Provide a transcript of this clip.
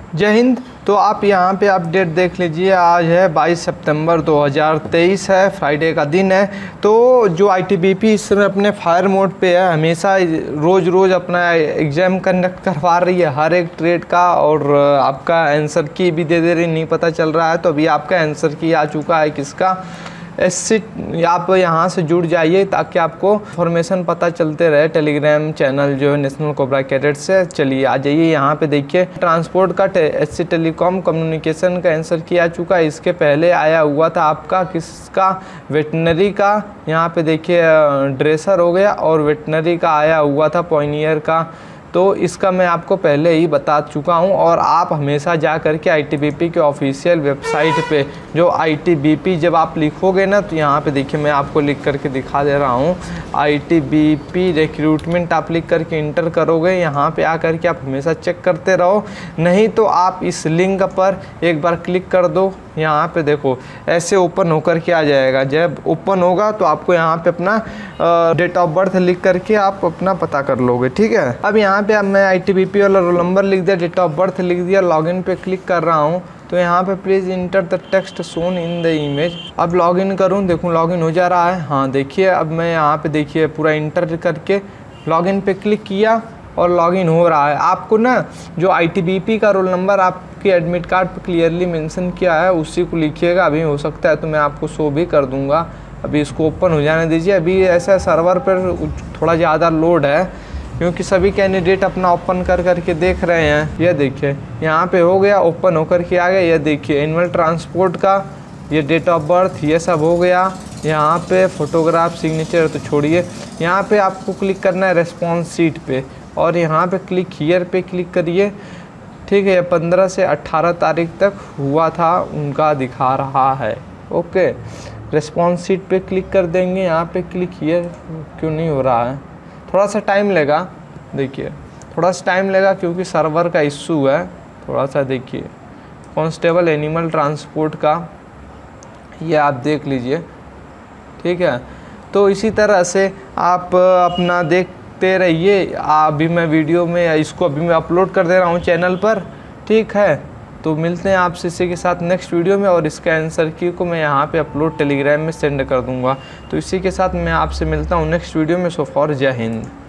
जय हिंद। तो आप यहाँ पे अपडेट देख लीजिए। आज है 22 सितंबर 2023 है, फ्राइडे का दिन है। तो जो आईटीबीपी इस समय अपने फायर मोड पे है, हमेशा रोज़ अपना एग्ज़ाम कंडक्ट करवा रही है हर एक ट्रेड का, और आपका आंसर की भी दे रही, नहीं पता चल रहा है। तो अभी आपका आंसर की आ चुका है किसका, आप यहाँ से जुड़ जाइए ताकि आपको इन्फॉर्मेशन पता चलते रहे। टेलीग्राम चैनल जो है नेशनल कोबरा कैडेट से, चलिए आ जाइए। यहाँ पे देखिए ट्रांसपोर्ट का एससी टेलीकॉम कम्युनिकेशन का आंसर किया चुका है। इसके पहले आया हुआ था आपका किसका, वेटनरी का। यहाँ पे देखिए ड्रेसर हो गया, और वेटनरी का आया हुआ था पॉइनियर का। तो इसका मैं आपको पहले ही बता चुका हूं। और आप हमेशा जा कर के आईटीबीपी के ऑफिशियल वेबसाइट पे, जो आईटीबीपी जब आप लिखोगे ना, तो यहाँ पे देखिए मैं आपको लिख करके दिखा दे रहा हूँ। आईटीबीपी रिक्रूटमेंट आप लिख करके इंटर करोगे, यहाँ पे आकर के आप हमेशा चेक करते रहो। नहीं तो आप इस लिंक पर एक बार क्लिक कर दो। यहाँ पे देखो ऐसे ओपन होकर के आ जाएगा। जब ओपन होगा तो आपको यहाँ पे अपना डेट ऑफ बर्थ लिख करके आप अपना पता कर लोगे, ठीक है। अब यहाँ पे मैं आईटीबीपी वाला रोल नंबर लिख दिया, डेट ऑफ बर्थ लिख दिया, लॉगिन पे क्लिक कर रहा हूँ। तो यहाँ पे please enter the text shown in the image. अब लॉगिन करूँ, देखूँ लॉगिन हो जा रहा है। हाँ देखिए, अब मैं यहाँ पे देखिए पूरा इंटर करके लॉगिन पे क्लिक किया और लॉगिन हो रहा है। आपको ना जो आईटीबीपी का रोल नंबर आपके एडमिट कार्ड पर क्लियरली मेंशन किया है उसी को लिखिएगा। अभी हो सकता है तो मैं आपको शो भी कर दूंगा। अभी इसको ओपन हो जाने दीजिए। अभी ऐसा सर्वर पर थोड़ा ज़्यादा लोड है, क्योंकि सभी कैंडिडेट अपना ओपन कर करके देख रहे हैं। ये देखिए यहाँ पे हो गया, ओपन होकर के आ गया। ये देखिए एनुअल ट्रांसपोर्ट का, ये डेट ऑफ बर्थ, ये सब हो गया। यहाँ पे फोटोग्राफ सिग्नेचर तो छोड़िए, यहाँ पे आपको क्लिक करना है रेस्पॉन्स शीट पे, और यहाँ पे क्लिक हियर पे क्लिक करिए, ठीक है। 15 से 18 तारीख तक हुआ था उनका दिखा रहा है। ओके, रेस्पॉन्स शीट पे क्लिक कर देंगे। यहाँ पे क्लिक हियर क्यों नहीं हो रहा है, थोड़ा सा टाइम लेगा। देखिए थोड़ा सा टाइम लेगा क्योंकि सर्वर का इशू है थोड़ा सा। देखिए कांस्टेबल एनिमल ट्रांसपोर्ट का, ये आप देख लीजिए, ठीक है। तो इसी तरह से आप अपना देखते रहिए। अभी मैं वीडियो में इसको अभी मैं अपलोड कर दे रहा हूँ चैनल पर, ठीक है। तो मिलते हैं आपसे इसी के साथ नेक्स्ट वीडियो में, और इसका आंसर की को मैं यहाँ पे अपलोड टेलीग्राम में सेंड कर दूँगा। तो इसी के साथ मैं आपसे मिलता हूँ नेक्स्ट वीडियो में। सो फॉर जय हिंद।